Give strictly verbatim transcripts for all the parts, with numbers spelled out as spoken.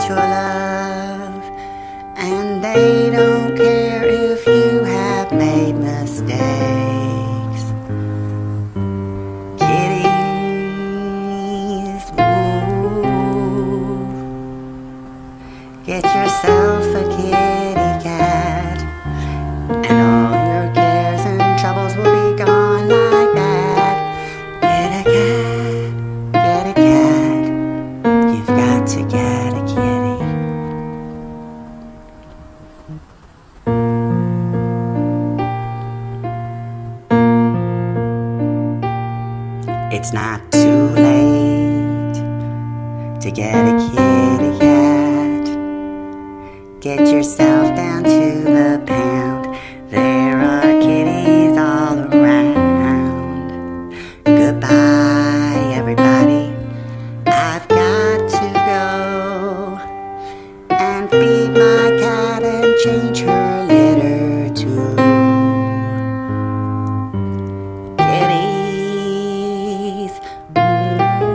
your love, and they don't care if you have made mistakes. Kitties, ooh, get yourself a kitty cat, and all your cares and troubles will be gone like that. Get a cat, get a cat, you've got to get a kitty. It's not too late to get a kitty cat. Get yourself down to the pound, there are kitties all around. Goodbye everybody, I've got to go and feed my cat and change her litter too. Kitties,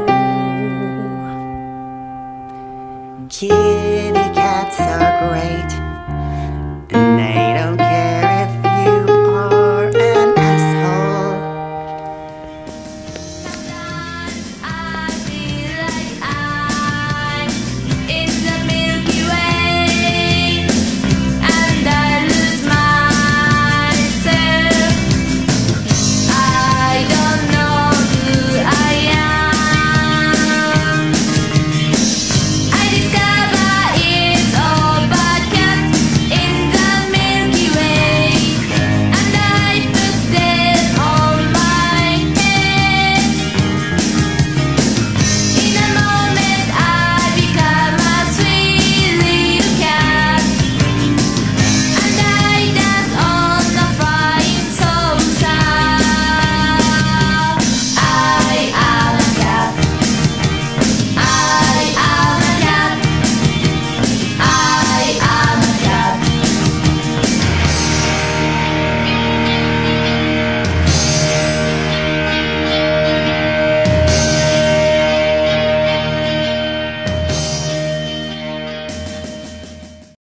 ooh. Kitty cats are great.